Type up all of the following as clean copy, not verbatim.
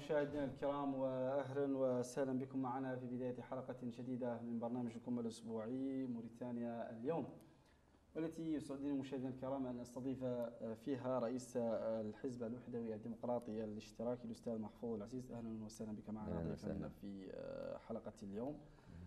مشاهدينا الكرام، واهلا وسهلا بكم معنا في بدايه حلقه جديده من برنامجكم الاسبوعي موريتانيا اليوم، والتي يسعدني مشاهدينا الكرام ان استضيف فيها رئيس الحزب الوحدوي الديمقراطي الاشتراكي الاستاذ محفوظ العزيز. اهلا وسهلا بك معنا ضيفا في حلقه اليوم.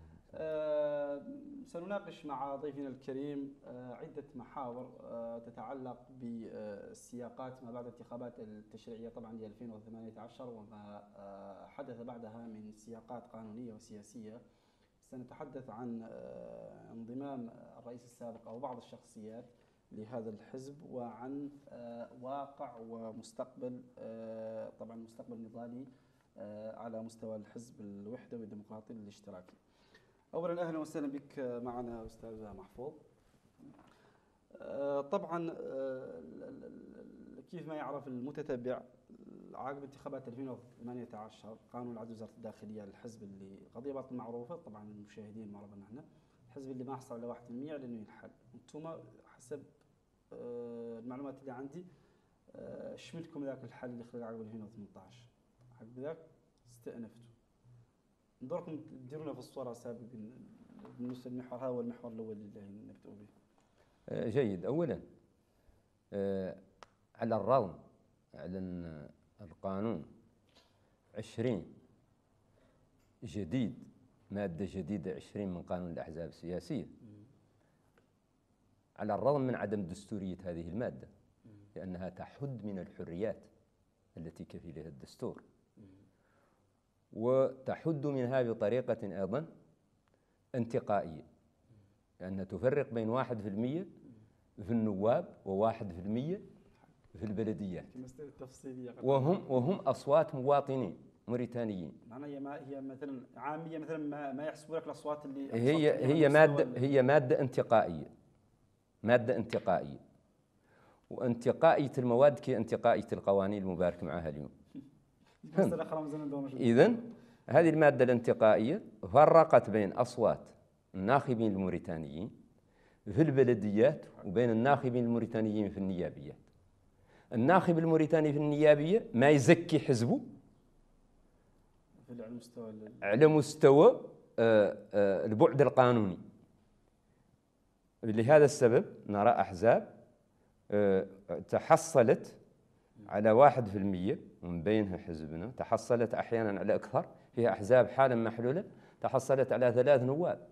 سنناقش مع ضيفنا الكريم عدة محاور تتعلق بالسياقات ما بعد الانتخابات التشريعية طبعا ل 2018 وما حدث بعدها من سياقات قانونية وسياسية. سنتحدث عن انضمام الرئيس السابق أو بعض الشخصيات لهذا الحزب، وعن واقع ومستقبل طبعا مستقبل نضالي على مستوى الحزب الوحدوي الديمقراطي الاشتراكي. أولا أهلا وسهلا بك معنا أستاذ محفوظ. طبعا كيف ما يعرف المتتبع، عقب انتخابات 2018 قانون العدل وزارة الداخلية الحزب اللي قضية باطل معروفة طبعا المشاهدين معرضنا احنا، الحزب اللي ما حصل على 1% لأنه ينحل. أنتم حسب المعلومات اللي عندي شملكم ذاك الحل اللي خلال عقب 2018، عقب ذاك استأنفتوا. ندوركم تديرونا في الصورة سابقا بالنسبة للمحور هذا والمحور الأول اللي نبدأ به. جيد. أولا على الرغم أعلن القانون 20 جديد، مادة جديدة 20 من قانون الأحزاب السياسية، على الرغم من عدم دستورية هذه المادة لأنها تحد من الحريات التي كفلها الدستور، وتحد منها بطريقة أيضا انتقائية، لأنها تفرق بين 1% في النواب و1% في البلديات، وهم أصوات مواطنين موريتانيين. معناها هي مثلا عامية، مثلا ما يحسبوا لك الأصوات اللي هي مادة انتقائية، مادة انتقائية، وانتقائية المواد كانتقائية القوانين المبارك معها اليوم. إذن هذه المادة الانتقائية فرقت بين أصوات الناخبين الموريتانيين في البلديات وبين الناخبين الموريتانيين في النيابيات. الناخب الموريتاني في النيابية ما يزكي حزبه على مستوى البعد القانوني. لهذا السبب نرى أحزاب تحصلت على 1%، ومن بينها حزبنا تحصلت أحيانا على أكثر. فيها أحزاب حالا محلولة تحصلت على 3 نواب،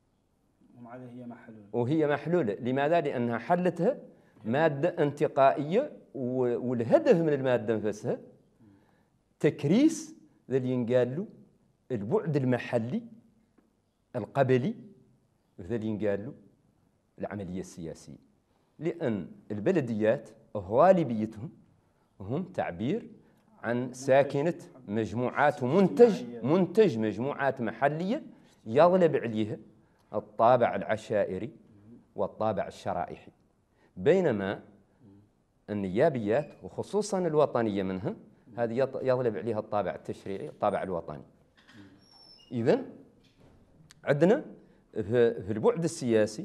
وهي محلولة. لماذا؟ لأنها حلتها مادة انتقائية، والهدف من المادة نفسها تكريس ذي ينقال له البعد المحلي القبلي، ذي ينقال له العملية السياسية، لأن البلديات غالبيتهم هم تعبير عن ساكنة مجموعات ومنتج مجموعات محلية يغلب عليها الطابع العشائري والطابع الشرائحي، بينما النيابيات وخصوصا الوطنية منها هذه يغلب عليها الطابع التشريعي، الطابع الوطني. إذن عندنا في البعد السياسي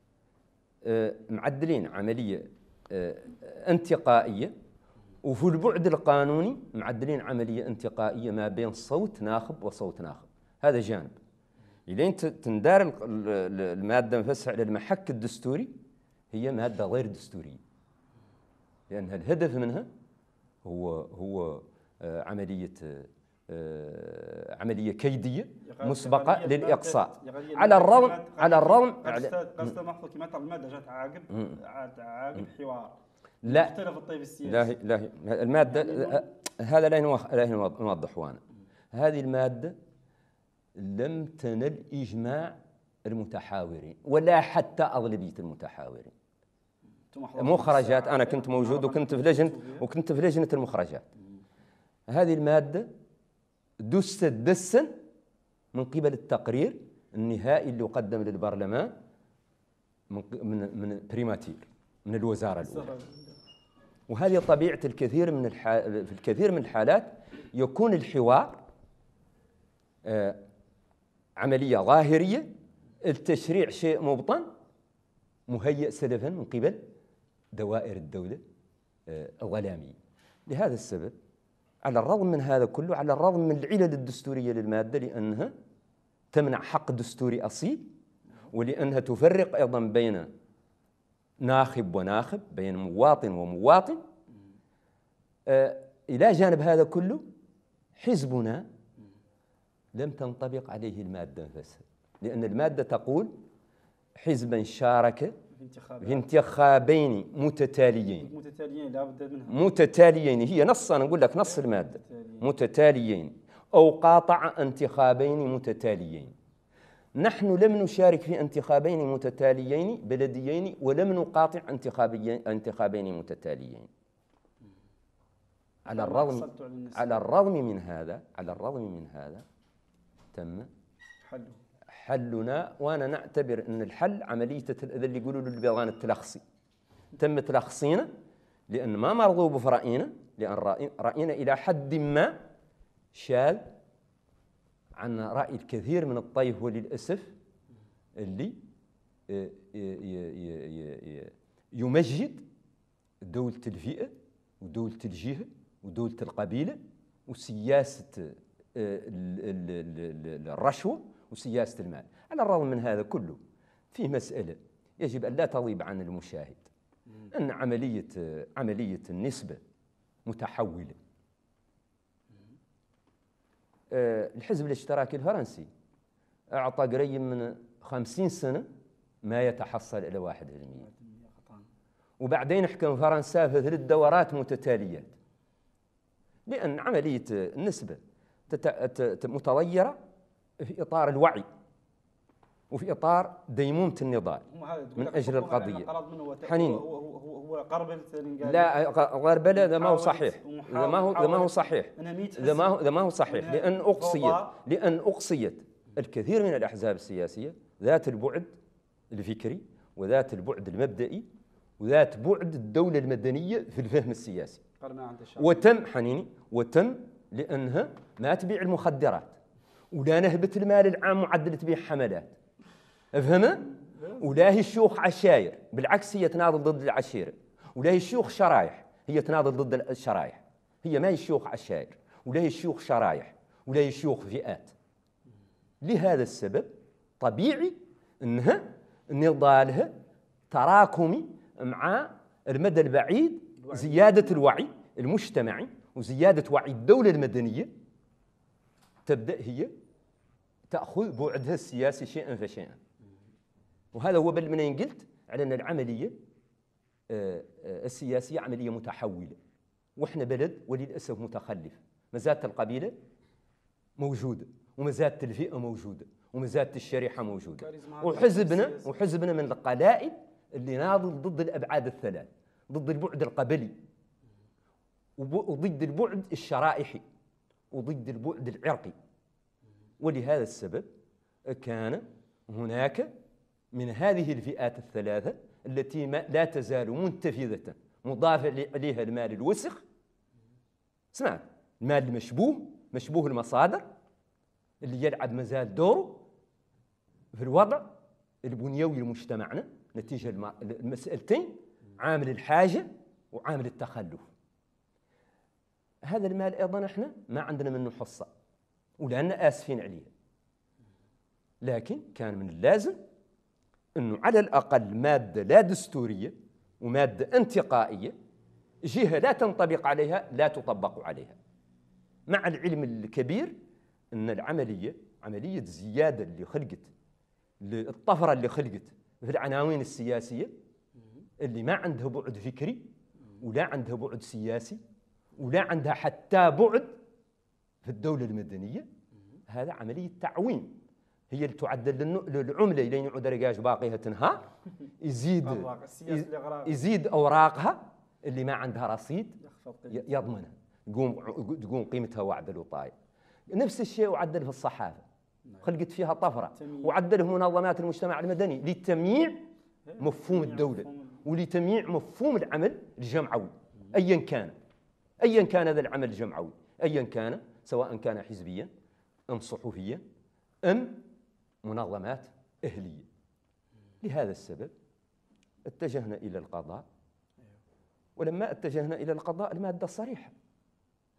معدلين عملية انتقائية، وفي البعد القانوني معدلين عملية انتقائية ما بين صوت ناخب وصوت ناخب. هذا جانب. إلين تندار المادة نفسها على المحك الدستوري، هي مادة غير دستورية، لأن الهدف منها هو عملية كيدية مسبقة للإقصاء. على الرغم قصد محفوظ كما ترى المادة جات عاقب حوار لا مختلف الطيب السياسي. لا المادة هذا لا نوضح وانا. هذه المادة لم تنل إجماع المتحاورين ولا حتى أغلبية المتحاورين. مخرجات، أنا كنت موجود وكنت في لجنة المخرجات. هذه المادة دست دسا من قبل التقرير النهائي اللي يقدم للبرلمان من بريماتير من الوزارة الأولى. وهذه طبيعة في الكثير من الحالات يكون الحوار عملية ظاهرية، التشريع شيء مبطن مهيئ سلفا من قبل دوائر الدولة الظلامية. لهذا السبب على الرغم من هذا كله، على الرغم من العلل الدستورية للمادة، لأنها تمنع حق دستوري أصيل، ولأنها تفرق أيضا بين ناخب وناخب، بين مواطن ومواطن. إلى جانب هذا كله حزبنا لم تنطبق عليه المادة نفسها، لأن المادة تقول حزبا شارك في انتخابين متتاليين. لابد منها متتاليين، هي نص، أنا أقول لك نص المادة، متتاليين أو قاطع انتخابين متتاليين. نحن لم نشارك في انتخابين متتاليين بلديين، ولم نقاطع انتخابين متتاليين. على الرغم من هذا تم حلنا، وانا نعتبر ان الحل عمليه اللي يقولوا له البيضان التلخصي. تم تلخصينا لان ما مرغوب في راينا، لان راينا الى حد ما شاذ عن راي الكثير من الطيف، وللاسف اللي يمجد دولة الفئة ودولة الجهة ودولة القبيلة وسياسة الرشوة وسياسة المال. على الرغم من هذا كله، في مسألة يجب أن لا تغيب عن المشاهد، أن عملية النسبة متحولة. الحزب الاشتراكي الفرنسي أعطى قريب من 50 سنة ما يتحصل إلى 1%، وبعدين حكم فرنسا في 3 دورات متتاليات، لأن عملية النسبة متغيرة في إطار الوعي وفي إطار ديمومة النضال من أجل القضية. حنيني هو قربلة، لا غربلة، هذا ما هو صحيح، هذا ما هو صحيح، هذا ما هو صحيح، لأن أقصيت الكثير من الأحزاب السياسية ذات البعد الفكري وذات البعد المبدئي وذات بعد الدولة المدنية في الفهم السياسي. وتم لأنها ما تبيع المخدرات ولا نهبت المال العام معدل تبيع حملات، افهمها؟ ولا هي الشيوخ عشاير، بالعكس هي تناضل ضد العشيرة، ولا هي الشيوخ شرايح، هي تناضل ضد الشرايح. هي ما هي الشيوخ عشاير ولا هي الشيوخ شرايح ولا هي الشيوخ فئات. لهذا السبب طبيعي أنها نضالها تراكمي مع المدى البعيد، زيادة الوعي المجتمعي وزيادة وعي الدولة المدنية. تبدأ هي تأخذ بعدها السياسي شيئا فشيئا. وهذا هو بل من قلت على أن العملية السياسية عملية متحولة، وإحنا بلد وللأسف متخلف. مزادة القبيلة موجودة، ومزادة الفئة موجودة، ومزادة الشريحة موجودة، وحزبنا من القلائل اللي ناضل ضد الأبعاد الثلاث، ضد البعد القبلي وضد البعد الشرائحي وضد البعد العرقي. ولهذا السبب كان هناك من هذه الفئات الثلاثة التي لا تزال منتفذة مضاف إليها المال الوسخ، اسمع، المال مشبوه المصادر، اللي يلعب مازال دوره في الوضع البنيوي لمجتمعنا نتيجة المسألتين، عامل الحاجة وعامل التخلف. هذا المال أيضا احنا ما عندنا منه حصة ولأننا آسفين عليه، لكن كان من اللازم أنه على الأقل مادة لا دستورية ومادة انتقائية، جهة لا تنطبق عليها لا تطبق عليها، مع العلم الكبير أن عملية زيادة اللي خلقت، الطفرة اللي خلقت في العناوين السياسية اللي ما عندها بعد فكري ولا عندها بعد سياسي ولا عندها حتى بعد في الدولة المدنية، هذا عملية تعويم. هي اللي تعدل للعملة لين يعود رقاش باقيها تنهار، يزيد أوراقها اللي ما عندها رصيد يضمنها، تقوم قيمتها وعد الوطاية. نفس الشيء وعدل في الصحافة، خلقت فيها طفرة، وعدله منظمات المجتمع المدني لتمييع مفهوم الدولة ولتمييع مفهوم العمل الجمعوي أيا كان هذا العمل الجمعوي، أيا كان، سواء كان حزبيا أم صحفيا أم منظمات أهلية. لهذا السبب اتجهنا إلى القضاء، ولما اتجهنا إلى القضاء المادة صريحة،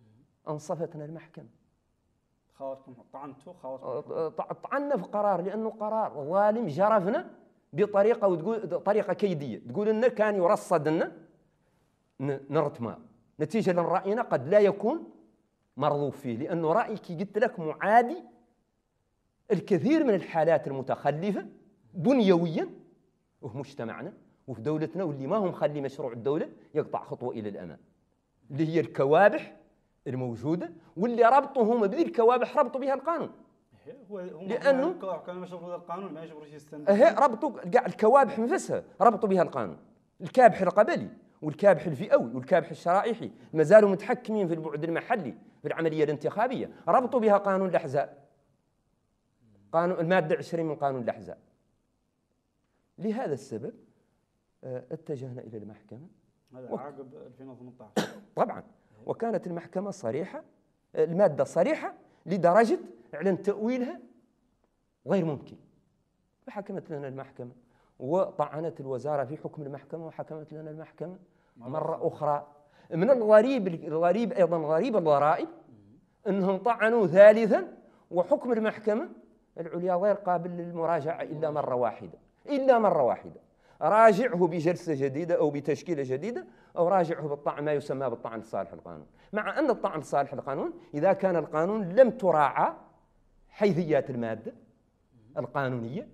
أنصفتنا المحكمة. خاوتكم طعنتوا طعنا في قرار، لأنه قرار ظالم جرفنا بطريقة، وتقول طريقة كيدية، تقول إنه كان يرصد لنا نرتمى، نتيجة لأن رأينا قد لا يكون مرغوب فيه، لأنه رأي كي قلت لك معادي الكثير من الحالات المتخلفة بنيويا وفي مجتمعنا وفي دولتنا، واللي ما هم خلي مشروع الدولة يقطع خطوة إلى الأمام، اللي هي الكوابح الموجودة، واللي ربطهم بذي الكوابح ربطوا بها القانون. لأنه كانوا مشروع القانون ما يجبروش يستند. ربطوا كاع الكوابح نفسها ربطوا بها القانون، الكابح القبلي والكابح الفئوي والكابح الشرائحي ما زالوا متحكمين في البعد المحلي في العملية الانتخابية، ربطوا بها قانون الأحزاب، قانون المادة 20 من قانون الأحزاب. لهذا السبب اتجهنا إلى المحكمة. هذا عقب 2018 طبعا. وكانت المحكمة صريحة، المادة صريحة لدرجة اعلن تأويلها غير ممكن، فحكمت لنا المحكمة، وطعنت الوزارة في حكم المحكمة وحكمت لنا المحكمة مرة أخرى. من الغريب أيضا غريب الغرائب أنهم طعنوا ثالثا، وحكم المحكمة العليا غير قابل للمراجعة إلا مرة واحدة. راجعه بجلسة جديدة أو بتشكيلة جديدة، أو راجعه بالطعن ما يسمى بالطعن لصالح القانون، مع أن الطعن لصالح القانون إذا كان القانون لم تراعى حيثيات المادة القانونية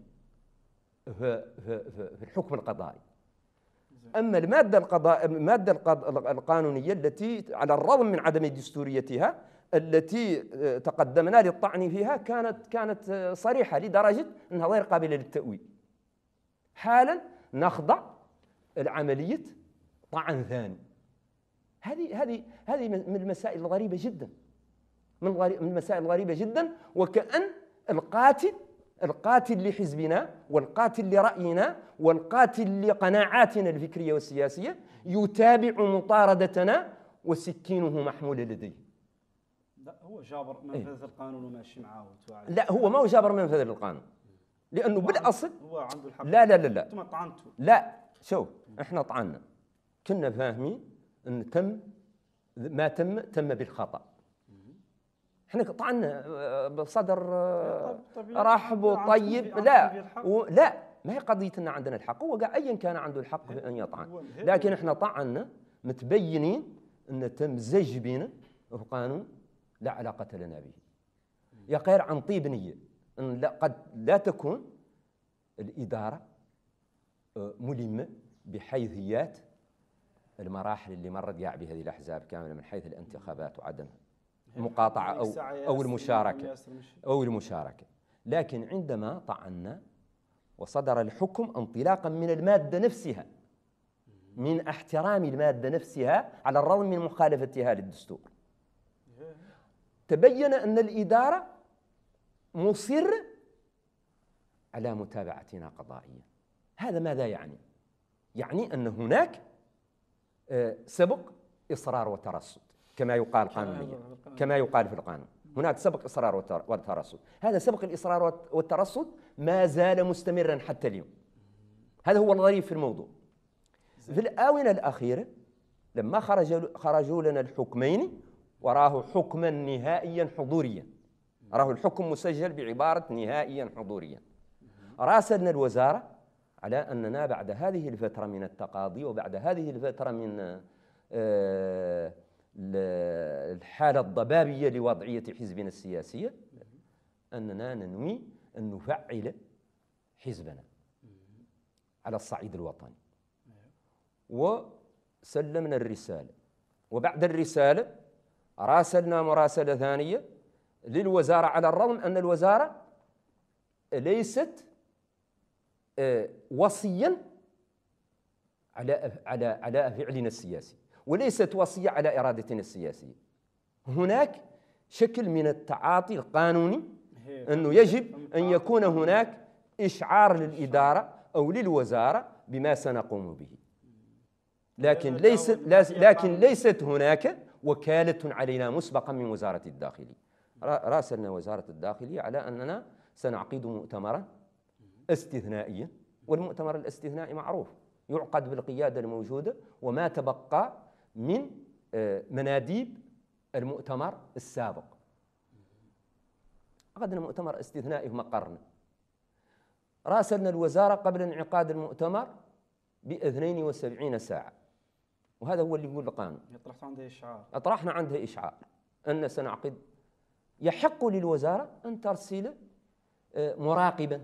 في الحكم القضائي. أما المادة القانونية التي على الرغم من عدم دستوريتها التي تقدمنا للطعن فيها كانت صريحة لدرجة أنها غير قابلة للتأويل. حالا نخضع العملية طعن ثاني. هذه من المسائل الغريبة جدا، من المسائل الغريبة جدا، وكأن القاتل لحزبنا والقاتل لرأينا والقاتل لقناعاتنا الفكرية والسياسية يتابع مطاردتنا وسكينه محمولة لديه. لا هو جابر منفذ القانون وماشي معاه. لا هو ما هو جابر منفذ القانون، لأنه بالأصل هو عنده الحق. لا انتم طعنتوا. لا شوف، احنا طعنا، كنا فاهمين ان ما تم بالخطأ. احنا طعنا بصدر رحب وطيب. لا ما هي قضية ان عندنا الحق، هو ايا كان عنده الحق في ان يطعن، لكن احنا طعنا متبينين ان تم زج بنا في قانون لا علاقة لنا به، يقير عن طيب نية ان قد لا تكون الإدارة ملمة بحيثيات المراحل اللي مرت قاع بهذه الأحزاب كاملة، من حيث الانتخابات وعدمها، المقاطعة أو المشاركة. لكن عندما طعنا وصدر الحكم انطلاقا من المادة نفسها، من احترام المادة نفسها على الرغم من مخالفتها للدستور، تبين أن الإدارة مصرة على متابعتنا قضائيا. هذا ماذا يعني؟ يعني أن هناك سبق إصرار وترصد كما يقال قانونيا، كما يقال في القانون، هناك سبق إصرار وترصد. هذا سبق الإصرار والترصد ما زال مستمرا حتى اليوم. هذا هو الغريب في الموضوع. في الآونة الأخيرة لما خرجوا لنا الحكمين، وراه حكما نهائيا حضوريا، راه الحكم مسجل بعبارة نهائيا حضوريا، راسلنا الوزارة على أننا بعد هذه الفترة من التقاضي وبعد هذه الفترة من الحالة الضبابية لوضعية حزبنا السياسية أننا ننوي أن نفعل حزبنا على الصعيد الوطني. وسلمنا الرسالة، وبعد الرسالة راسلنا مراسلة ثانية للوزارة، على الرغم أن الوزارة ليست وصيا على فعلنا السياسي، وليست وصية على إرادتنا السياسية. هناك شكل من التعاطي القانوني أنه يجب أن يكون هناك إشعار للإدارة أو للوزارة بما سنقوم به، لكن ليست هناك وكالة علينا مسبقا من وزارة الداخلية. راسلنا وزارة الداخلية على أننا سنعقد مؤتمرا استثنائيا، والمؤتمر الاستثنائي معروف يعقد بالقيادة الموجودة وما تبقى من مناديب المؤتمر السابق. عقدنا مؤتمر استثنائي في مقرنا، راسلنا الوزارة قبل انعقاد المؤتمر ب 72 ساعة، وهذا هو اللي يقول القانون. طرحت عنده إشعار، أطرحنا عنده إشعار أن سنعقد. يحق للوزارة أن ترسل مراقبا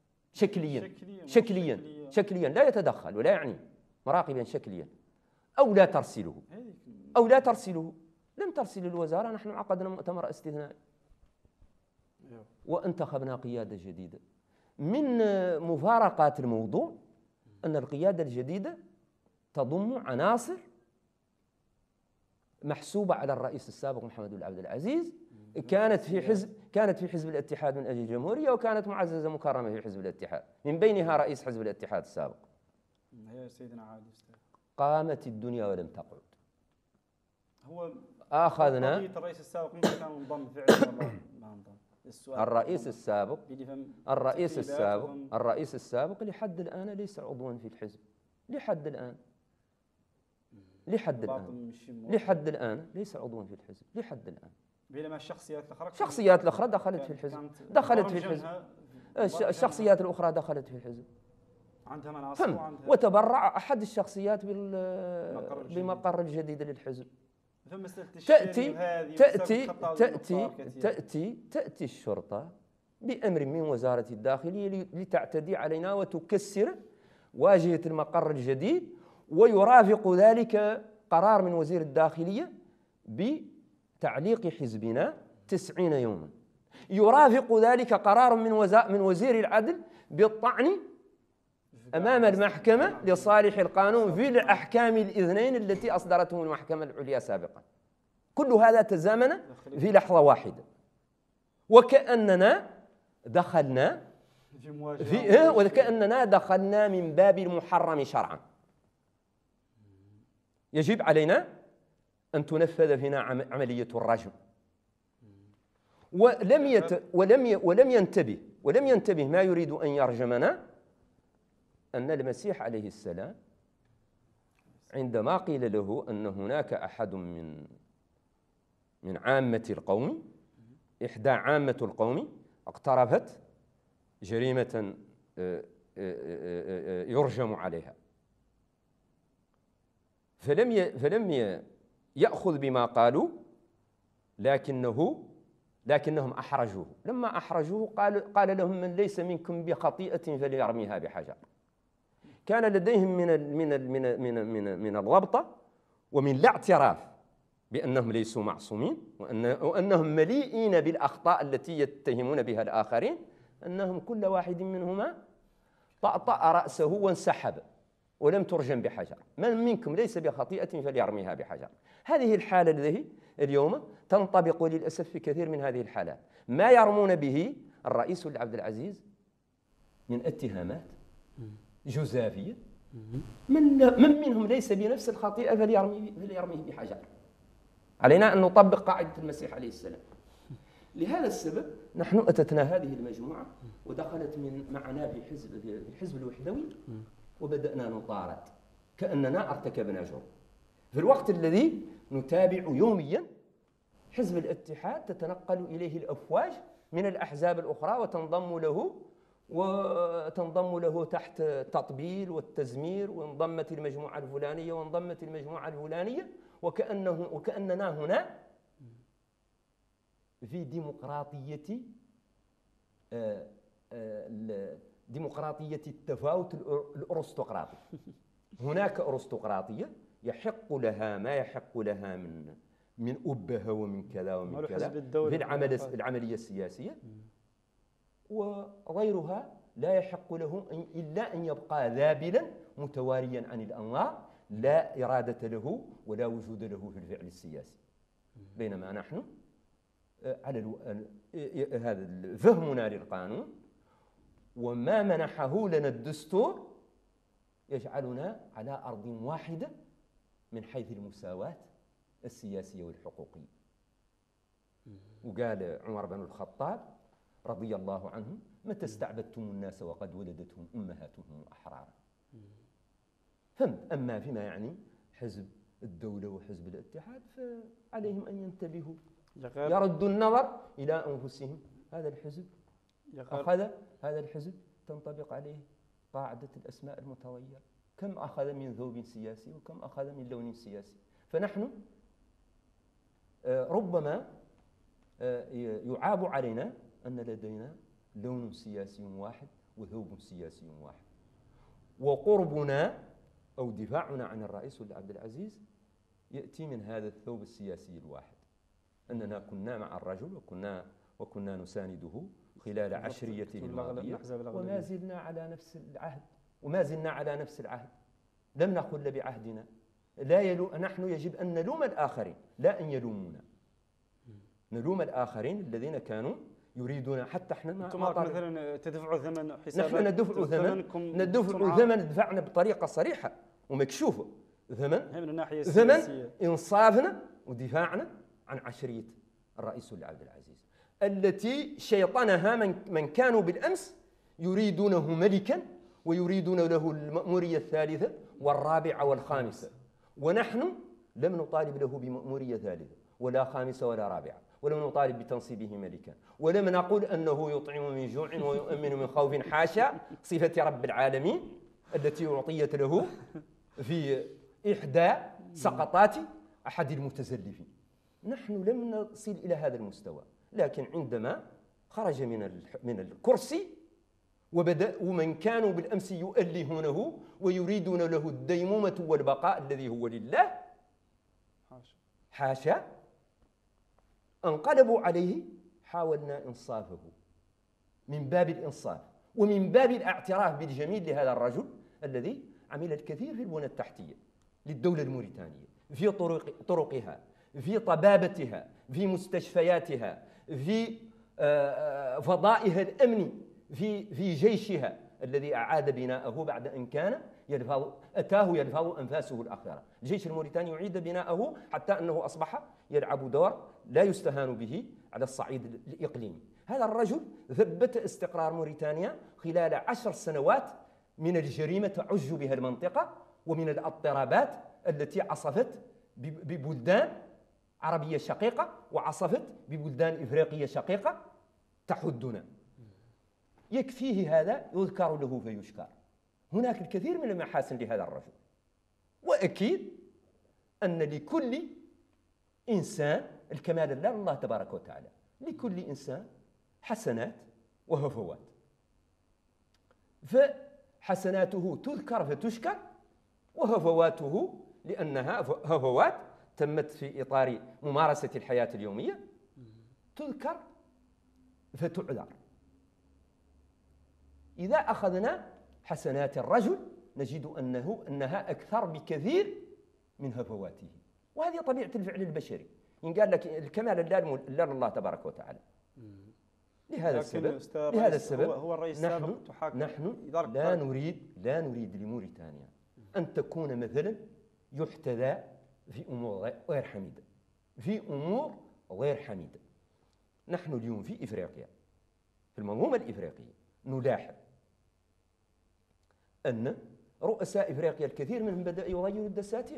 شكليا لا يتدخل ولا يعني، مراقبا شكليا، أو لا ترسله. لم ترسل الوزارة. نحن عقدنا مؤتمر استثنائي وانتخبنا قيادة جديدة. من مفارقات الموضوع أن القيادة الجديدة تضم عناصر محسوبة على الرئيس السابق محمد بن عبد العزيز، كانت في حزب الاتحاد من أجل الجمهورية، وكانت معززة مكرمة في حزب الاتحاد، من بينها رئيس حزب الاتحاد السابق. هي سيدنا عادل. قامت الدنيا ولم تقعد. هو أخذنا قضية الرئيس السابق ممكن كان منضم فعلا ولا ما انضم؟ الرئيس السابق لحد الآن ليس عضوا في الحزب. لحد الآن ليس عضوا في الحزب لحد الآن. بينما الشخصيات الأخرى دخلت في الحزب. الشخصيات الأخرى دخلت في الحزب، عندها مناصب وتبرع أحد الشخصيات بمقر الجديد للحزب. تأتي الشرطة بأمر من وزارة الداخلية لتعتدي علينا وتكسر واجهة المقر الجديد، ويرافق ذلك قرار من وزير الداخلية بتعليق حزبنا 90 يوما، يرافق ذلك قرار من وزير العدل بالطعن أمام المحكمة لصالح القانون في الأحكام الإذنين التي أصدرتهم المحكمة العليا سابقا. كل هذا تزامن في لحظة واحدة، وكأننا دخلنا من باب المحرم شرعا. يجب علينا أن تنفذ فينا عملية الرجم. ولم ينتبه ما يريد أن يرجمنا أن المسيح عليه السلام عندما قيل له أن هناك أحد من عامة القوم، إحدى عامة القوم اقترفت جريمة يرجم عليها، فلم يأخذ بما قالوا، لكنهم أحرجوه. لما أحرجوه قال لهم: من ليس منكم بخطيئة فليرميها بحجر. كان لديهم من الضبطة ومن الاعتراف بأنهم ليسوا معصومين، وأنهم مليئين بالأخطاء التي يتهمون بها الآخرين، أنهم كل واحد منهما طأطأ رأسه وانسحب ولم ترجم بحجر. من منكم ليس بخطيئة فليرميها بحجر. هذه الحالة التي اليوم تنطبق للأسف في كثير من هذه الحالات. ما يرمون به الرئيس عبد العزيز من اتهامات جزافية، من منهم ليس بنفس الخطيئة فليرميه بحجر. علينا أن نطبق قاعدة المسيح عليه السلام. لهذا السبب نحن أتتنا هذه المجموعة ودخلت معنا في الحزب الوحدوي، وبدأنا نطارد كأننا ارتكبنا جرم. في الوقت الذي نتابع يوميا حزب الاتحاد تتنقل إليه الأفواج من الأحزاب الأخرى وتنضم له تحت التطبيل والتزمير، وانضمت المجموعة الفلانية وانضمت المجموعة الفلانية، وكأننا هنا في ديمقراطية التفاوت الأرستقراطي. هناك أرستقراطية يحق لها ما يحق لها من أبهة ومن كذا ومن كذا في العملية السياسية، وغيرها لا يحق له إلا أن يبقى ذابلا متواريا عن الأنظار، لا إرادة له ولا وجود له في الفعل السياسي. بينما نحن على هذا فهمنا للقانون وما منحه لنا الدستور يجعلنا على أرض واحدة من حيث المساواة السياسية والحقوقية. وقال عمر بن الخطاب رضي الله عنه: متى استعبدتم الناس وقد ولدتهم أمهاتهم أحرارا. فهمت. أما فيما يعني حزب الدولة وحزب الاتحاد فعليهم أن ينتبهوا، يغير يردوا النظر إلى أنفسهم. هذا الحزب هذا الحزب تنطبق عليه قاعدة الأسماء المتغيرة، كم أخذ من ذوب سياسي وكم أخذ من لون سياسي. فنحن ربما يعاب علينا أن لدينا لون سياسي واحد وذوب سياسي واحد، وقربنا أو دفاعنا عن الرئيس عبد العزيز يأتي من هذا الثوب السياسي الواحد، أننا كنا مع الرجل وكنا نسانده خلال عشريته الماضية، وما زلنا على نفس العهد لم نخل بعهدنا. نحن يجب أن نلوم الآخرين لا أن يلومونا، نلوم الآخرين الذين كانوا يريدون حتى احنا مثلا تدفعوا ثمن حسابات، نحن ندفع ثمن دفعنا بطريقة صريحة ومكشوفة، ثمن إنصافنا ودفاعنا عن عشرية الرئيس عبد العزيز التي شيطنها من كانوا بالأمس يريدونه ملكا ويريدون له المأمورية الثالثة والرابعة والخامسة، ونحن لم نطالب له بمأمورية ثالثة ولا خامسة ولا رابعة، ولم نطالب بتنصيبه ملكا، ولم نقل أنه يطعم من جوع ويؤمن من خوف، حاشا صفة رب العالمين التي أعطيت له في إحدى سقطات أحد المتزلفين. نحن لم نصل إلى هذا المستوى، لكن عندما خرج من الكرسي وبدأ ومن كانوا بالأمس يؤلهونه ويريدون له الديمومة والبقاء الذي هو لله، حاشا، انقلبوا عليه. حاولنا إنصافه من باب الإنصاف ومن باب الاعتراف بالجميل لهذا الرجل الذي عمل الكثير في البنى التحتية للدولة الموريتانية، في طرقها، في طبابتها، في مستشفياتها، في فضائها الأمني، في جيشها الذي أعاد بناءه بعد أن كان أتاه يلفظ أنفاسه الأخيرة. الجيش الموريتاني يعيد بناءه حتى أنه أصبح يلعب دور لا يستهان به على الصعيد الإقليمي. هذا الرجل ثبت استقرار موريتانيا خلال 10 سنوات من الجريمة تعج بها المنطقة ومن الاضطرابات التي عصفت ببلدان عربية شقيقة وعصفت ببلدان إفريقية شقيقة تحدنا. يكفيه هذا يذكر له فيشكر. هناك الكثير من المحاسن لهذا الرجل، وأكيد أن لكل إنسان الكمال لله تبارك وتعالى، لكل إنسان حسنات وهفوات، فحسناته تذكر فتشكر، وهفواته لأنها هفوات تمت في إطار ممارسة الحياة اليومية تذكر فتعذر. إذا أخذنا حسنات الرجل نجد أنها أكثر بكثير من هفواته، وهذه طبيعة الفعل البشري. إن قال لك الكمال لا لله تبارك وتعالى. لهذا السبب هو الرئيس السابق نحن لا نريد لموريتانيا أن تكون مثلا يحتذى في أمور غير حميدة. نحن اليوم في إفريقيا، في المنظومة الإفريقية، نلاحظ أن رؤساء إفريقيا الكثير منهم بدأ يغير الدساتير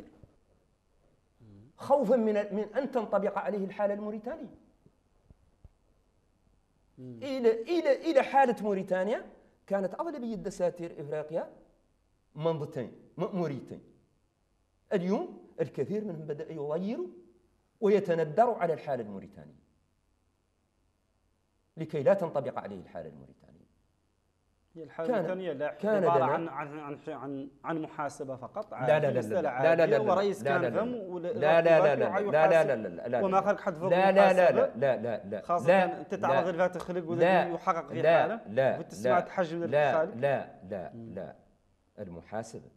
خوفا من أن تنطبق عليه الحالة الموريتانية. إلى حالة موريتانيا كانت أغلبية دساتير إفريقيا مأموريتين. اليوم الكثير منهم بدأ يغير ويتندر على الحالة الموريتانية لكي لا تنطبق عليه الحالة الموريتانية. هي الحالة الموريتانية عبارة عن محاسبة فقط، لا لا لا لا لا لا ورئيس كان فم لا لا لا لا لا وما خلق حد فوق لا لا لا لا لا لا خاصة أنت تعرض غير تخلق والذي يحقق في الحالة وتسمع تحجم من الخالق. لا المحاسبة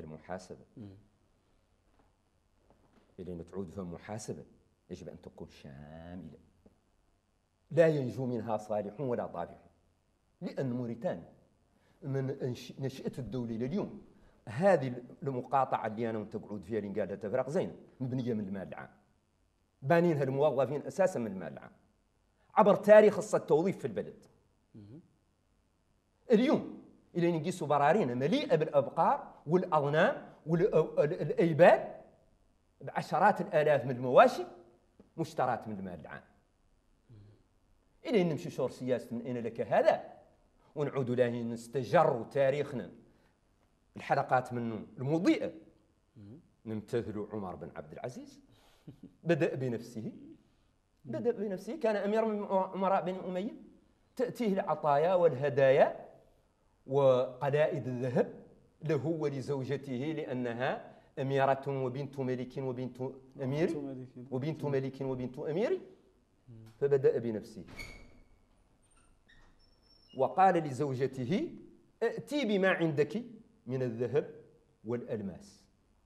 إلى تعود فمحاسبة يجب أن تكون شاملة، لا ينجو منها صالح ولا طالح، لأن موريتانيا من نشأة الدولة إلى اليوم هذه المقاطعة اللي أنا وأنت قعود فيها اللي قالها تفرق زينة مبنية من المال العام، بانينها الموظفين أساسا من المال العام عبر تاريخ التوظيف في البلد. اليوم إلى نقيسوا برارينا مليئة بالأبقار والأغنام والأيبال بعشرات الآلاف من المواشي مشترات من المال العام. إلى نمشي شور سياسة من أين لك هذا، ونعود له نستجر تاريخنا الحلقات منه المضيئة. نمتثل عمر بن عبد العزيز، بدأ بنفسه، كان أمير من أمراء بني أمية، تأتيه العطايا والهدايا وقلائد الذهب له ولزوجته لأنها أميرة وبنت ملك وبنت أمير فبدأ بنفسه وقال لزوجته ائتي بما عندك من الذهب والألماس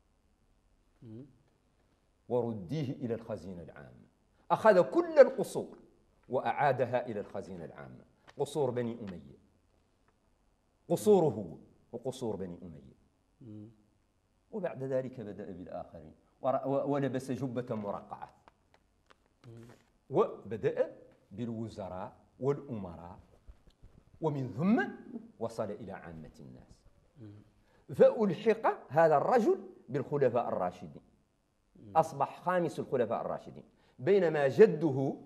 ورديه إلى الخزينة العامة. أخذ كل القصور وأعادها إلى الخزينة العامة، قصور بني أمية، قصوره هو وقصور بني أمية. وبعد ذلك بدأ بالآخرين ولبس جبة مرقعة، وبدأ بالوزراء والأمراء، ومن ثم وصل إلى عامة الناس. فألحق هذا الرجل بالخلفاء الراشدين، أصبح خامس الخلفاء الراشدين، بينما جده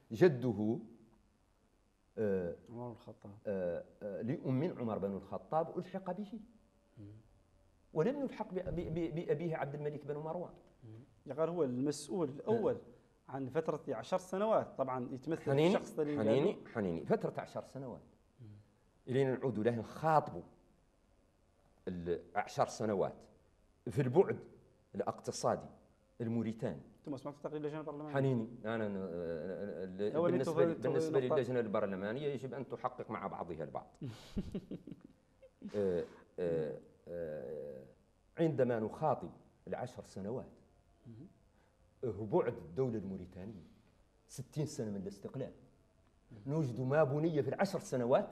عمر الخطاب لأم عمر بن الخطاب ألحق به، ولم يلحق بأبيه عبد الملك بن مروان. يقال هو المسؤول الأول عن فترة 10 سنوات، طبعا يتمثل الشخص حنيني فترة 10 سنوات. إلينا نعود له نخاطبوا 10 سنوات في البعد الاقتصادي الموريتاني. انتم سمعتوا تقرير اللجنه البرلمانيه؟ حنيني انا بالنسبه للجنه البرلمانيه يجب ان تحقق مع بعضها البعض. عندما نخاطب 10 سنوات بعد الدوله الموريتانيه 60 سنه من الاستقلال، نوجد ما بني في 10 سنوات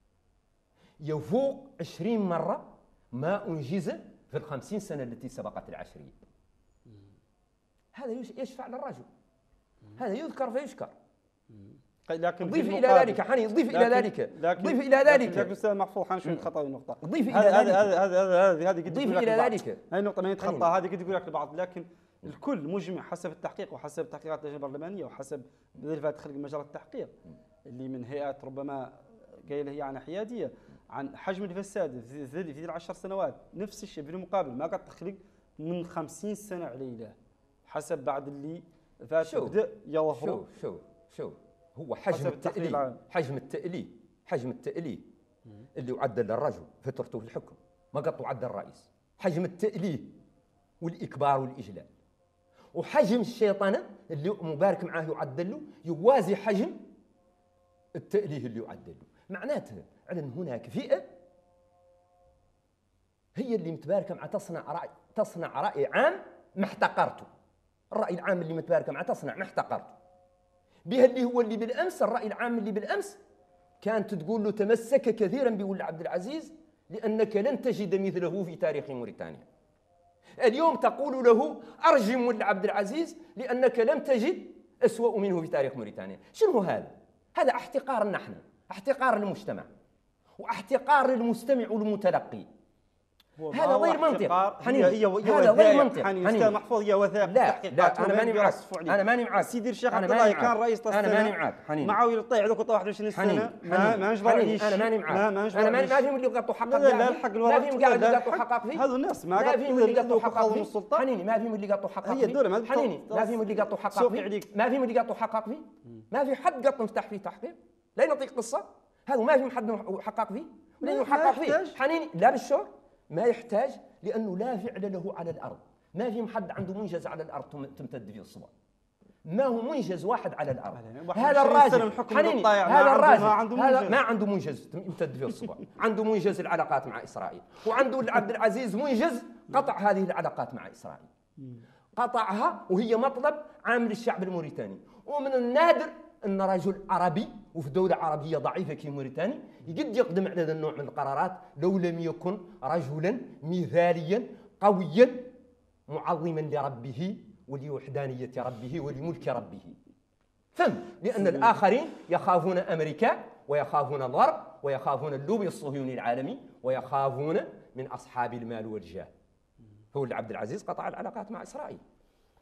يفوق 20 مره ما انجز في 50 سنه التي سبقت العشريه. هذا يشفع للرجل، هذا يذكر فيشكر. لكن ضيف إلى ذلك حنين، ضيف إلى ذلك لكن أستاذ محفوظ حان شوي خطأ النقطة. ضيف إلى ذلك هذه قد ضيف إلى ذلك هاي النقطة ما يتخطى، هذه قد يقول لك البعض، لكن الكل مجمع حسب التحقيق وحسب تحقيقات اللجنة البرلمانية وحسب دليل خلق مجال التحقيق اللي من هيئات ربما قايله هي عن حيادية عن حجم الفساد في 10 سنوات. نفس الشيء بالمقابل ما قد تخلق من 50 سنة عليه حسب بعد اللي فات بدأ يظهر. شوف هو حجم التأليه اللي يعدل للرجل فترته في الحكم ما قد تعدل الرئيس. حجم التأليه والإكبار والإجلال وحجم الشيطنة اللي مبارك معاه يعدل له يوازي حجم التأليه اللي يعدل له. معناته على أن هناك فئة هي اللي متباركة مع تصنع رأي عام ما احتقرته. الرأي العام اللي متباركة مع تصنع ما احتقرته بها اللي هو اللي بالأمس، الرأي العام اللي بالأمس كانت تقول له تمسك كثيرا بولد عبد العزيز لأنك لن تجد مثله في تاريخ موريتانيا. اليوم تقول له أرجم ولد عبد العزيز لأنك لم تجد أسوأ منه في تاريخ موريتانيا. شنو هذا؟ هذا احتقار نحن، احتقار للمجتمع واحتقار للمستمع والمتلقي. هذا غير منطق. هذا غير منطق. استاذ محفوظ هي وثائق لا انا ماني معاك سيدي الشيخ عبد الله كان رئيس انا ماني معاك معاويه الطيع ذوك 21 سنه ما نجبر عليه. انا ماني معاك، ما فيهم اللي يقطوا حقك، لا الحق ما فيهم قاعد يقطوا حقك فيه. هذو الناس ما فيهم اللي يقطوا حقك فيه السلطه. حنيني ما فيهم اللي يقطوا حقك فيه. هي الدوله حنيني ما فيهم اللي يقطوا حقك فيه. ما فيهم اللي يقطوا حقك فيه. ما في حد قط مفتح فيه تحقيق. لا يعطيك قصه هذا ما فيهم حد حقق فيه ولا يحقق فيه. حنيني لا بالشور ما يحتاج لأنه لا فعل له على الأرض. ما في حد عنده منجز على الأرض تمتد فيه الصبع. ما هو منجز واحد على الأرض. هذا الراجل حنيني، هذا الراجل هذا ما عنده منجز يمتد فيه الصبع. عنده منجز العلاقات مع إسرائيل، وعنده عبد العزيز منجز قطع هذه العلاقات مع إسرائيل. قطعها وهي مطلب عام للشعب الموريتاني. ومن النادر أن رجل عربي وفي دولة عربية ضعيفة كموريتانيا قد يقدم على هذا النوع من القرارات لو لم يكن رجلا مثاليا قويا معظما لربه ولوحدانية ربه ولملك ربه. لأن الآخرين يخافون أمريكا ويخافون الغرب ويخافون اللوبي الصهيوني العالمي ويخافون من أصحاب المال والجاه. هو عبد العزيز قطع العلاقات مع إسرائيل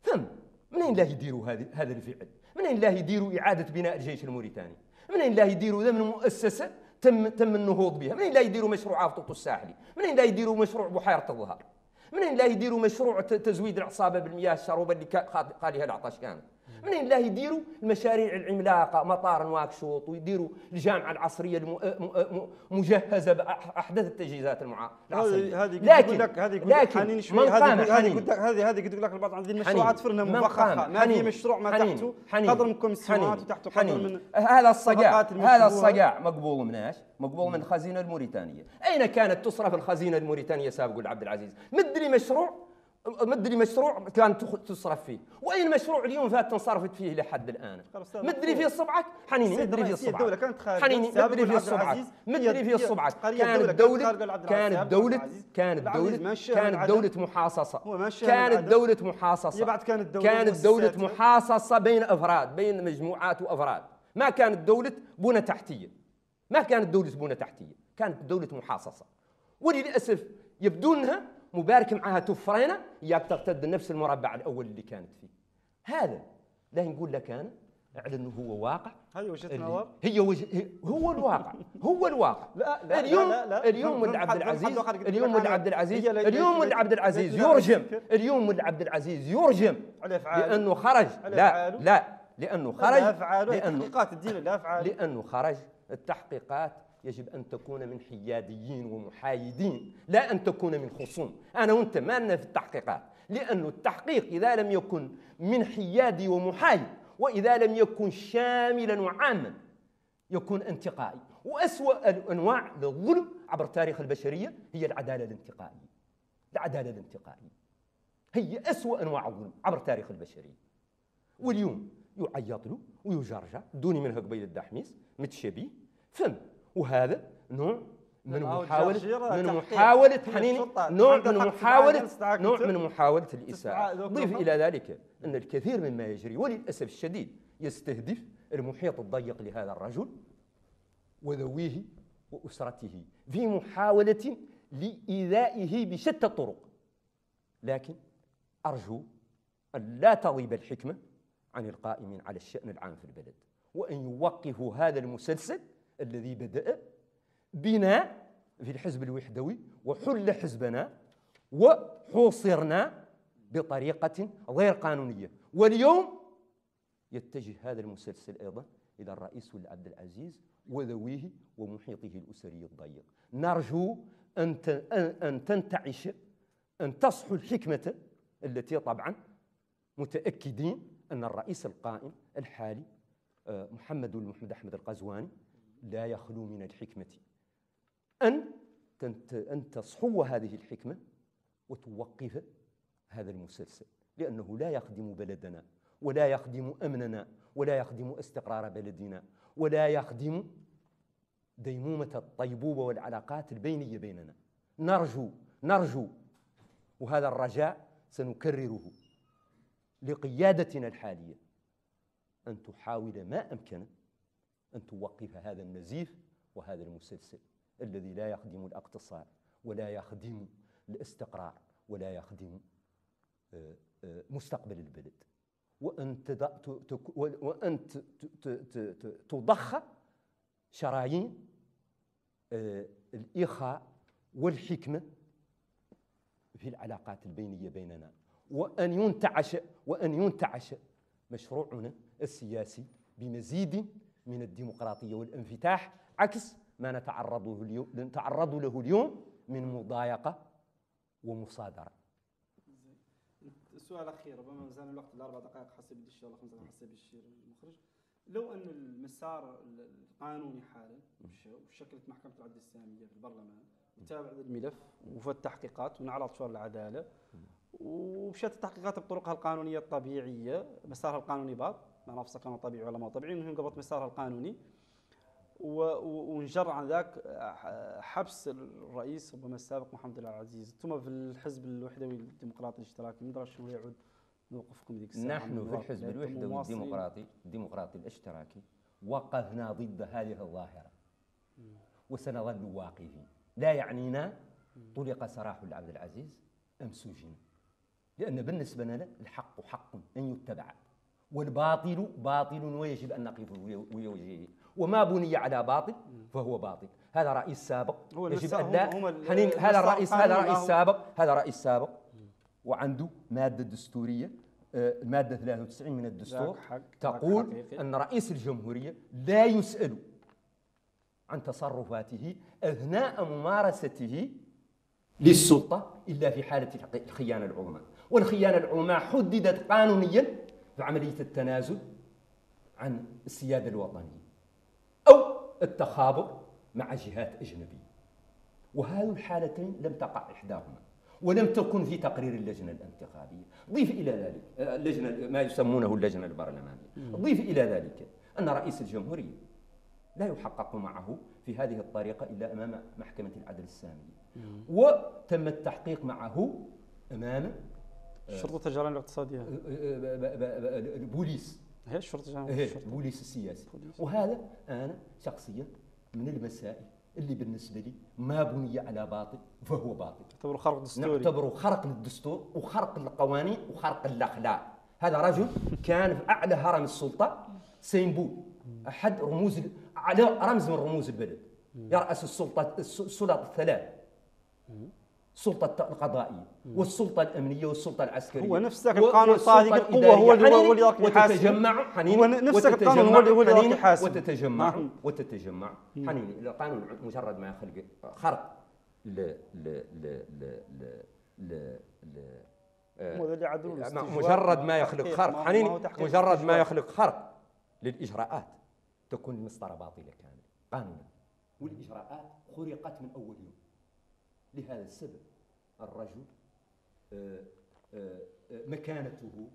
ثم منين الله يديروا هذا الفعل؟ منين الله يديروا إعادة بناء الجيش الموريتاني؟ منين الله يديروا ذا من مؤسسة تم النهوض بها؟ منين الله يديروا مشروع عفطوط الساحلي؟ منين الله يديروا مشروع بحيرة الظهر؟ منين الله يديروا مشروع تزويد العصابة بالمياه الشروبة اللي قالها العطش كانت؟ منين الله يديروا المشاريع العملاقة مطار نواكشوط، ويديروا الجامعة العصرية مجهزة بأحدث التجهيزات العصرية. لكن حنين شوي، هذه قلت لك البعض عن ذي المشروعات فرنها مفخخة، ما في مشروع ما تحته قدر من كوميسيونات وتحته قدر من هذا الصقاع مقبول مناش؟ مقبول من الخزينة الموريتانية. أين كانت تصرف الخزينة الموريتانية سابق عبد العزيز؟ مدري مشروع كانت تصرف فيه، واين مشروع اليوم فات تنصرفت فيه لحد الان؟ مدري فيه صبعك حنيني، مدري فيه صبعك حنيني، مدري فيه صبعك، مدري فيه صبعك. كانت دولة محاصصة، كانت دولة محاصصة بين افراد، بين مجموعات وافراد. ما كانت دولة بنى تحتية، كانت دولة محاصصة. وللاسف يبدو انها مبارك معها توفرينا اياك ترتد نفس المربع الاول اللي كانت فيه. هذا لا نقول لك انا على انه هو واقع، هذه وجهة نظر، هو الواقع. لا اليوم ولد عبد العزيز يرجم لانه خرج، لانه خرج التحقيقات يجب أن تكون من حياديين ومحايدين، لا أن تكون من خصوم. أنا وأنت ما لنا في التحقيقات، لأن التحقيق إذا لم يكن من حيادي ومحايد، وإذا لم يكن شاملا وعاما، يكون انتقائي. وأسوأ الأنواع للظلم عبر تاريخ البشرية هي العدالة الانتقائية. هي أسوأ أنواع الظلم عبر تاريخ البشرية. واليوم يعيط له ويجرجع دوني منها قبيل الدحميس متشبيه فم. وهذا نوع من محاولة حنيني، نوع من محاولة الإساءة. ضيف إلى ذلك أن الكثير مما يجري وللأسف الشديد يستهدف المحيط الضيق لهذا الرجل وذويه وأسرته في محاولة لإيذائه بشتى الطرق. لكن أرجو أن لا تغيب الحكمة عن القائمين على الشأن العام في البلد، وأن يوقفوا هذا المسلسل الذي بدأ بنا في الحزب الوحدوي وحل حزبنا وحوصرنا بطريقة غير قانونية. واليوم يتجه هذا المسلسل أيضا إلى الرئيس ولد عبد العزيز وذويه ومحيطه الأسري الضيق. نرجو أن تنتعش، أن تصحو الحكمة التي طبعا متأكدين أن الرئيس القائم الحالي محمد أحمد القزواني لا يخلو من الحكمة أن تصحو هذه الحكمة وتوقف هذا المسلسل، لأنه لا يخدم بلدنا ولا يخدم أمننا ولا يخدم استقرار بلدنا ولا يخدم ديمومة الطيبوبة والعلاقات البينية بيننا. نرجو وهذا الرجاء سنكرره لقيادتنا الحالية أن تحاول ما أمكن أن توقف هذا النزيف وهذا المسلسل الذي لا يخدم الاقتصاد ولا يخدم الاستقرار ولا يخدم مستقبل البلد، وأن تضخ شرايين الإخاء والحكمة في العلاقات البينية بيننا، وأن ينتعش مشروعنا السياسي بمزيد من الديمقراطية والانفتاح، عكس ما نتعرض له اليوم من مضايقة ومصادرة. السؤال الأخير ربما ما زال الوقت الأربع دقائق حسب الشيء ولا 5 حسب الشيء المخرج. لو أن المسار القانوني حالا وشكلت محكمة العدل السامية في البرلمان تتابع الملف وفي التحقيقات ونعرض شؤون العدالة ومشات التحقيقات بطرقها القانونية الطبيعية، مسارها القانوني باط، ما نفس كانوا طبيعي ولا ما طبيعي، المهم قبضت مسارها القانوني ونجر عن ذاك حبس الرئيس ربما السابق محمد العزيز. ثم في الحزب الوحدوي الديمقراطي الاشتراكي، ما ادري شنو يعود موقفكم ذيك الساعه. نحن في الحزب الوحدوي الديمقراطي الاشتراكي وقفنا ضد هذه الظاهرة وسنظل واقفين. لا يعنينا طلق سراح عبد العزيز أم سجن، لأن بالنسبة لنا الحق حق أن يتبع، والباطل باطل ويجب أن نقف وجهه، وما بني على باطل فهو باطل. هذا رئيس سابق يجب أن لا هذا رئيس سابق وعنده مادة دستورية، المادة 93 من الدستور تقول أن رئيس الجمهورية لا يسأل عن تصرفاته أثناء ممارسته للسلطة إلا في حالة الخيانة العظمى، والخيانة العظمى حددت قانونيا في عملية التنازل عن السيادة الوطنية أو التخابر مع جهات أجنبية، وهذه الحالتين لم تقع إحداهما ولم تكن في تقرير اللجنة الانتخابية. ضيف إلى ذلك اللجنة ما يسمونه اللجنة البرلمانية، ضيف إلى ذلك أن رئيس الجمهورية لا يحقق معه في هذه الطريقة إلا أمام محكمة العدل السامية، وتم التحقيق معه أمام شرطة الجرائم الاقتصادية، البوليس، هي الشرطة الجرائم البوليس السياسي. وهذا أنا شخصيا من المسائل اللي بالنسبة لي ما بني على باطل فهو باطل، نعتبره خرق دستوري، نعتبره خرق للدستور وخرق للقوانين وخرق للأخلاق. هذا رجل كان في أعلى هرم السلطة، سيمبول، أحد رموز، على رمز من رموز البلد، يرأس السلطة الثلاث، السلطة القضائية والسلطة الأمنية والسلطة العسكرية. هو نفسك القانون صادق القوة هو اللي يراك يحاسب، وتتجمع حنين، هو نفسك القانون هو اللي يراك يحاسب، وتتجمع حنين. القانون مجرد ما يخلق خرق مجرد ما يخلق خرق حنين، مجرد ما يخلق خرق للإجراءات تكون المسطرة باطلة كاملة قانونا، والإجراءات خرقت من أول يوم. لهذا السبب الرجل مكانته،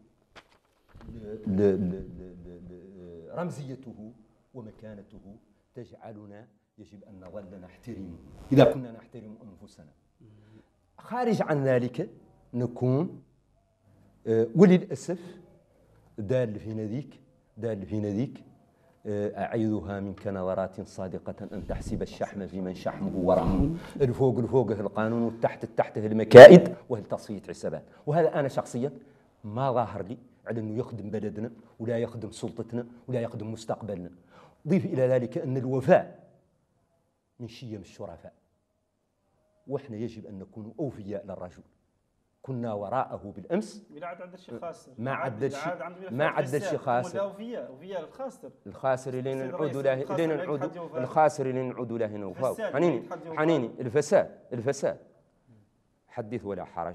رمزيته ومكانته تجعلنا يجب أن نظل نحترمه إذا كنا نحترم أنفسنا. خارج عن ذلك نكون وللأسف دال في نذيك أعيذها منك نظرات صادقة أن تحسب الشحم في من شحمه ورمه، الفوق القانون والتحته المكائد والتصفية حسابات. وهذا أنا شخصيا ما ظاهر لي على أنه يخدم بلدنا ولا يخدم سلطتنا ولا يخدم مستقبلنا. ضيف إلى ذلك أن الوفاء من شيم الشرفاء، وإحنا يجب أن نكون أوفياء للرجل. كنا وراءه بالامس بلا عدد الشيء خاسر، ما عدد الشيء خاسر، وفيا الخاسر اللي نعود له، الخاسر اللي نعود له هنا وفاء. حنيني الفساد حدث ولا حرج.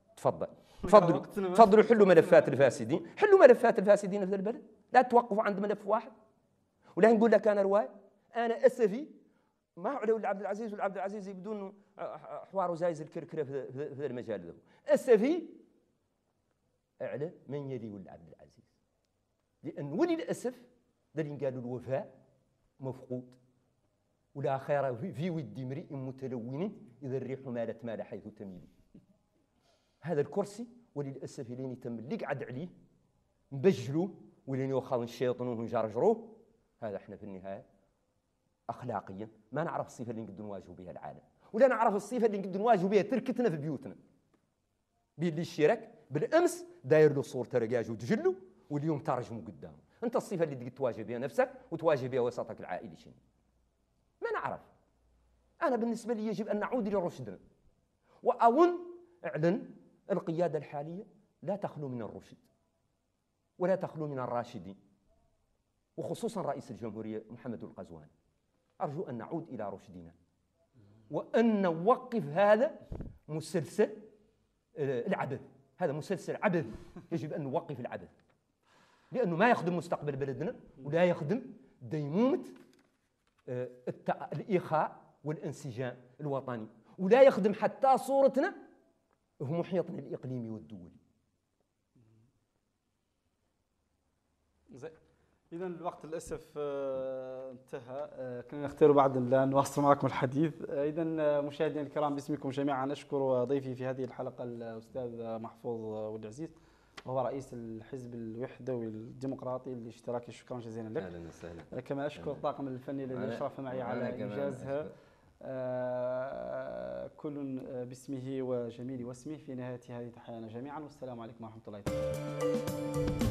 تفضلوا حلوا ملفات الفاسدين، في البلد، لا توقفوا عند ملف واحد. ولا نقول لك انا روايه، انا اسفي ما على ولد عبد العزيز، والعبد العزيز بدون حوار زايز الكركره في المجال ذا. اسفي على من يلي ولد عبد العزيز، لان وللاسف اللي قالوا الوفاء مفقود، ولا خير في ود امرئ متلون اذا الريح مالت مال حيث تميل. هذا الكرسي وللاسف اللي تم اللي قعد عليه نبجلوه ولين يوخذ الشيطان ونجرجروه. هذا احنا في النهايه اخلاقيا ما نعرف الصفه اللي نقدر نواجهوا بها العالم، ولا نعرف الصفه اللي نقدر نواجهوا بها تركتنا في بيوتنا. باللي الشرك بالامس داير له صورة رقاج وتجلو، واليوم ترجمه قدامه. انت الصفه اللي تقدر تواجه بها نفسك وتواجه بها وسطك العائلي شنو؟ ما نعرف. انا بالنسبه لي يجب ان نعود الى رشدنا، واظن اعلن القياده الحاليه لا تخلو من الرشد ولا تخلو من الراشدين، وخصوصا رئيس الجمهوريه محمد القزواني. أرجو أن نعود إلى رشدنا وأن نوقف هذا مسلسل العبث. هذا مسلسل عبث، يجب أن نوقف العبث، لأنه ما يخدم مستقبل بلدنا ولا يخدم ديمومة الإخاء والانسجام الوطني، ولا يخدم حتى صورتنا في محيطنا الإقليمي والدولي. إذا الوقت للأسف انتهى، كنا نختار بعد أن نواصل معكم الحديث. إذا مشاهدينا الكرام، باسمكم جميعا أشكر ضيفي في هذه الحلقة الأستاذ محفوظ ولد العزيز، وهو رئيس الحزب الوحدوي الديمقراطي الاشتراكي. شكرا جزيلا لك. أهلا وسهلا. كما أشكر الطاقم الفني الذي أشرف معي على إنجازها. كل باسمه وجميل واسمه. في نهاية هذه تحيانا جميعا، والسلام عليكم ورحمة الله تعالى.